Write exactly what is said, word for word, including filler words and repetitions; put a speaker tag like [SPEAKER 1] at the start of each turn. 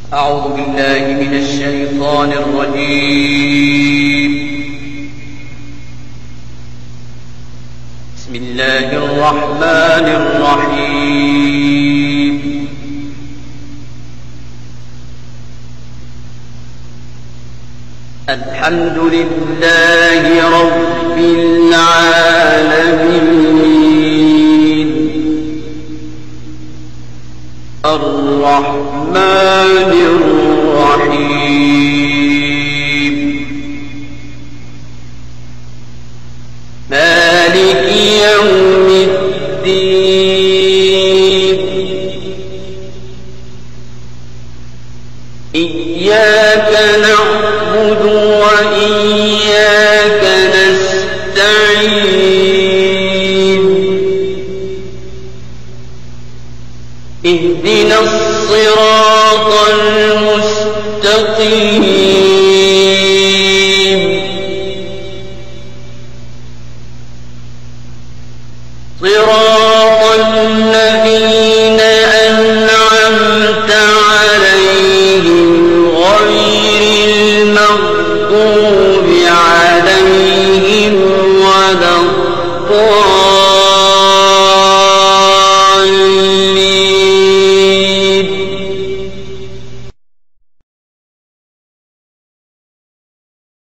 [SPEAKER 1] أعوذ بالله من الشيطان الرجيم. بسم الله الرحمن الرحيم. الحمد لله رب العالمين الرحمن الرحيم مالك يوم الدين إياك نعبد وإياك نستعين اهدنا الصراط المستقيم صراط